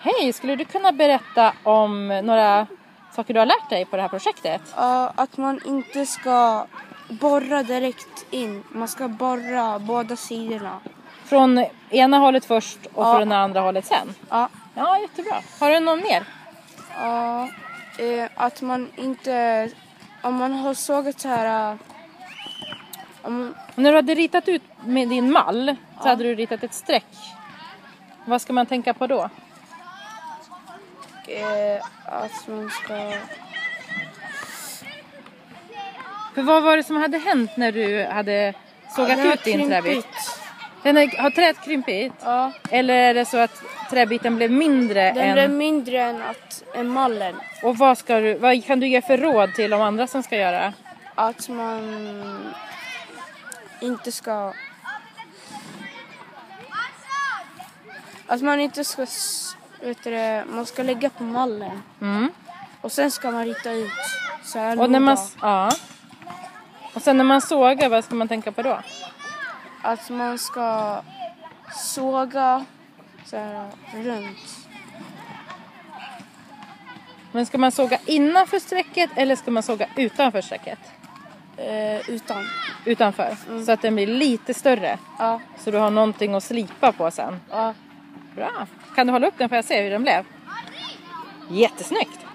Hej, skulle du kunna berätta om några saker du har lärt dig på det här projektet? Ja, att man inte ska borra direkt in. Man ska borra båda sidorna. Från ena hållet först och från det andra hållet sen? Ja. Ja, jättebra. Har du någon mer? Ja, att man inte... Om man har sågat så här... När du hade ritat ut med din mall så hade du ritat ett streck. Vad ska man tänka på då? Att man ska... För vad var det som hade hänt när du hade sågat ut din träbit? Har träet krympit? Ja. Eller är det så att träbiten blev mindre Den blev mindre än mallen. Och vad kan du ge för råd till de andra som ska göra? Att man inte ska... Att man inte ska... man ska lägga på mallen. Mm. Och sen ska man rita ut så här. Och Och sen när man sågar, vad ska man tänka på då? Att man ska såga så här runt. Men ska man såga innanför strecket eller ska man såga utanför strecket? Utanför. Så att den blir lite större. Ja. Så du har någonting att slipa på sen. Ja. Bra. Kan du hålla upp den för att se hur den blev? Jättesnyggt.